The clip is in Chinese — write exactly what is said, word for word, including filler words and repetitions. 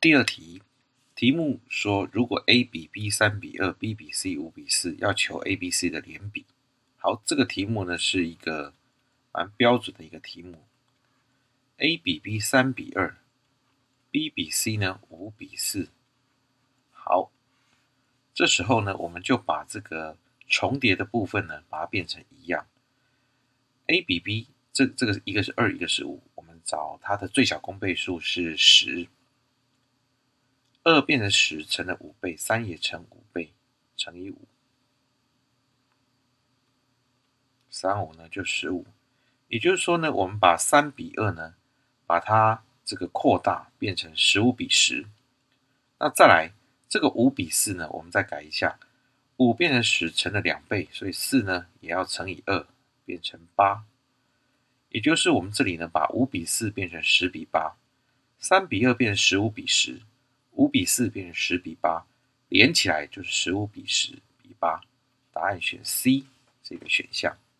第二题，题目说如果 A 比 B 三比二 ，B 比 C 五比四，要求 A、B、C 的联比。好，这个题目呢是一个蛮标准的一个题目。A 比 B 三比二 ，B 比 C 呢五比四。好，这时候呢我们就把这个重叠的部分呢把它变成一样。A 比 B 这这个一个是二，一个是五，我们找它的最小公倍数是十。二变成十乘了五倍，三也乘五倍，乘以五，三五呢就十五。也就是说呢，我们把三比二呢，把它这个扩大变成十五比十。那再来这个五比四呢，我们再改一下，五变成十乘了两倍，所以四呢也要乘以二，变成八。也就是我们这里呢，把五比四变成十比八，三比二变成十五比十。五比四变成十比八，连起来就是十五比十比八。答案选 C 这个选项。